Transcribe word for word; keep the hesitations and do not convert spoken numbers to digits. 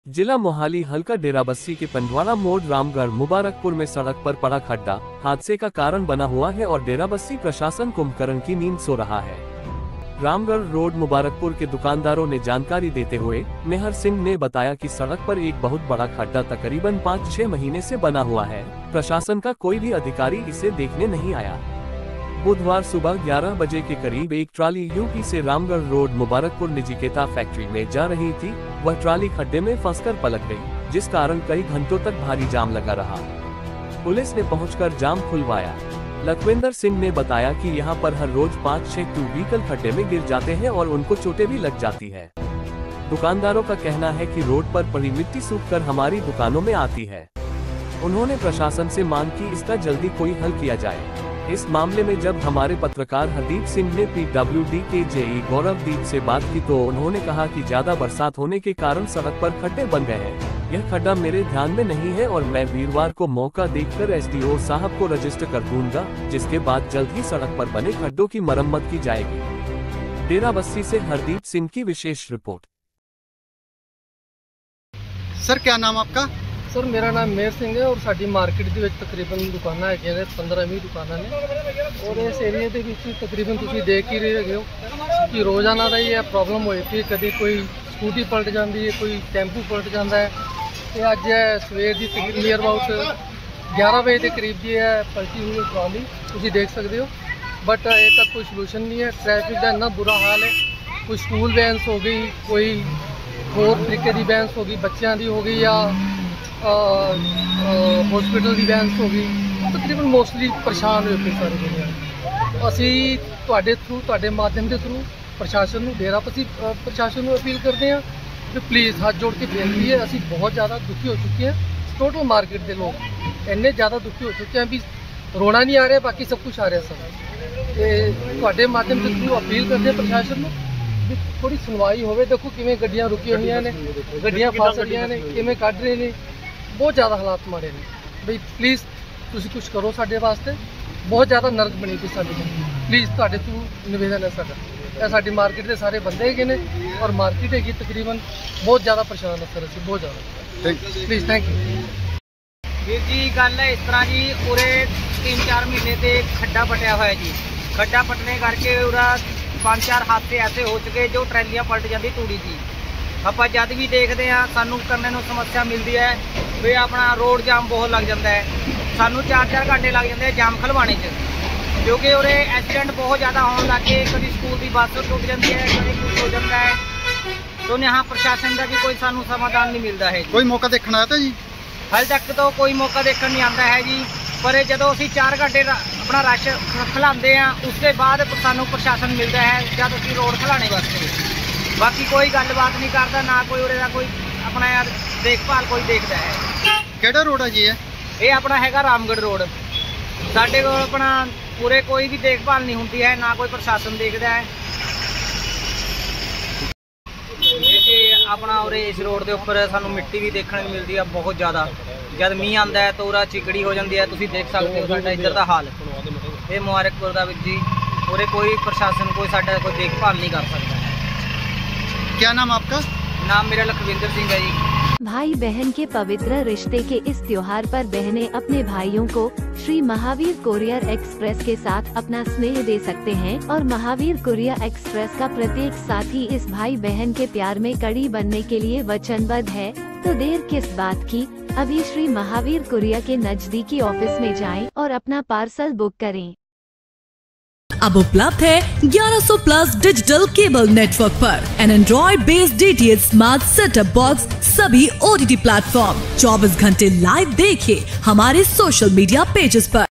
जिला मोहाली हल्का डेराबस्सी के पंडवाड़ा मोड़ रामगढ़ मुबारकपुर में सड़क पर पड़ा खड्डा हादसे का कारण बना हुआ है और डेराबस्सी प्रशासन कुंभकर्ण की नींद सो रहा है। रामगढ़ रोड मुबारकपुर के दुकानदारों ने जानकारी देते हुए मेहर सिंह ने बताया कि सड़क पर एक बहुत बड़ा खड्डा तकरीबन पाँच छह महीने से बना हुआ है। प्रशासन का कोई भी अधिकारी इसे देखने नहीं आया। बुधवार सुबह ग्यारह बजे के करीब एक ट्राली यूपी से रामगढ़ रोड मुबारकपुर निजिकेता फैक्ट्री में जा रही थी। वह ट्राली खड्डे में फंसकर पलट गई, जिस कारण कई घंटों तक भारी जाम लगा रहा। पुलिस ने पहुंचकर जाम खुलवाया। लखविंदर सिंह ने बताया कि यहां पर हर रोज पाँच छह टू व्हीकल खड्डे में गिर जाते हैं और उनको चोटें भी लग जाती है। दुकानदारों का कहना है कि रोड पर पड़ी मिट्टी सूखकर हमारी दुकानों में आती है। उन्होंने प्रशासन से मांग की इसका जल्दी कोई हल किया जाए। इस मामले में जब हमारे पत्रकार हरदीप सिंह ने पीडब्ल्यूडी के जेई गौरवदीप से बात की तो उन्होंने कहा कि ज्यादा बरसात होने के कारण सड़क पर खड्डे बन गए हैं। यह खड्डा मेरे ध्यान में नहीं है और मैं वीरवार को मौका देखकर एसडीओ साहब को रजिस्टर कर दूंगा, जिसके बाद जल्द ही सड़क पर बने खड्डों की मरम्मत की जाएगी। डेराबस्सी से हरदीप सिंह की विशेष रिपोर्ट। सर क्या नाम आपका? सर मेरा नाम मेहर सिंह है और साडी मार्केट ਦੇ ਵਿੱਚ तकरीबन दुकाना है पंद्रह बीस दुकाना ने और इस एरिए ਦੇ ਵਿੱਚ तकरीबन ਤੁਸੀਂ देख ही रहे हो कि रोजाना ਦਾ ये प्रॉब्लम होई थी। कभी कोई स्कूटी पलट जाती है, कोई टैंपू पलट जाता है। तो अज सवेर की नियर अबाउट ग्यारह बजे के करीब की है पलटी हुई ट्रॉली, ਤੁਸੀਂ देख सकते हो। बट अजे तक कोई सलूशन नहीं है। ट्रैफिक का इन्ना बुरा हाल है। कोई स्कूल वैनस हो गई, कोई होर तरीके की वैनस हो गई, बच्चों की हो गई या हॉस्पिटल की वैनस हो गई, तकरीबन मोस्टली परेशान हुए पे सारी दुनिया। असी तुहाडे थ्रू तुहाडे माध्यम के थ्रू प्रशासन को डेराबस्सी प्रशासन को अपील करते हैं कि प्लीज़ हाथ जोड़ के बेनती है। असी बहुत ज़्यादा दुखी हो चुके हैं। टोटल मार्केट के लोग इन्ने ज़्यादा दुखी हो चुके हैं भी रोना नहीं आ रहा, बाकी सब कुछ आ रहा सब। तो तुहाडे माध्यम के थ्रू अपील करते हैं प्रशासन को भी थोड़ी सुनवाई होवे। देखो किवें गड्डियां रुकी हुई ने, गड्डियां फस रही ने, किवें कढ़ रहे हैं। बहुत ज़्यादा हालात माड़े ने बई, प्लीज़ तुसी कुछ करो साडे वास्ते। बहुत ज़्यादा नरक बनी थी साडी, प्लीज़ तुहाडे थ्रू निवेदन है साडा। ये साडी मार्केट के सारे बंदे है ने और मार्केट है तकरीबन बहुत ज़्यादा परेशान है सर, असीं बहुत ज़्यादा। प्लीज़ थैंक यू ਵੀਰ जी। गल है इस तरह जी, पूरे तीन चार महीने से खड्डा पटिया हुआ है जी। खड्डा पटने करके उरा पाँच चार हादसे ऐसे हो चुके जो ट्रैलियां पलट जाती तूड़ी जी। ਆਪਾਂ जब भी देखते हैं सानू करने को समस्या मिलती है भी अपना रोड जाम बहुत लग जाता है। सानू चार चार घंटे लग जाते हैं जाम खलवाने च, क्योंकि उरे एक्सीडेंट बहुत ज़्यादा होने लग गए। कभी स्कूल की बस टुट जाती है, कभी कुछ हो जाता है। तो यहाँ प्रशासन का भी कोई सानू समाधान नहीं मिलता है। कोई मौका देखना आया था जी? हाल तक तो कोई मौका देखने नहीं आता है जी। पर जो असी चार घंटे अपना रश खिलाते हैं उसके बाद सानू प्रशासन मिलता है जब असी रोड खिलाने वास्ते। बाकी कोई गलबात नहीं करता, ना कोई उरे कोई अपना यार देखभाल कोई देखता है। केड़ा रोड है जी? ये अपना हैगा रामगढ़ रोड। साडे कोल अपना पूरे कोई भी देखभाल नहीं होती है, ना कोई प्रशासन देखता है जी। अपना उरे इस रोड के उपर सानू मिट्टी भी देखने को मिलती है बहुत ज़्यादा। जब मीह आता है तो उरा चिकड़ी हो जाती है। तुसीं देख सकते हो साडा इधर का हाल। ये मुबारकपुर का जी पूरे कोई प्रशासन कोई साडा कोई देखभाल नहीं कर सकता। क्या नाम आपका? नाम मेरा लखविंदर सिंह है जी। भाई बहन के पवित्र रिश्ते के इस त्योहार पर बहनें अपने भाइयों को श्री महावीर कुरियर एक्सप्रेस के साथ अपना स्नेह दे सकते हैं और महावीर कुरियर एक्सप्रेस का प्रत्येक साथी इस भाई बहन के प्यार में कड़ी बनने के लिए वचनबद्ध है। तो देर किस बात की, अभी श्री महावीर कुरियर के नजदीकी ऑफिस में जाएं और अपना पार्सल बुक करें। अब उपलब्ध है ग्यारह सौ प्लस डिजिटल केबल नेटवर्क पर an Android based DTH smart setup box सभी ओटीटी प्लेटफॉर्म। चौबीस घंटे लाइव देखिए हमारे सोशल मीडिया पेजेस पर।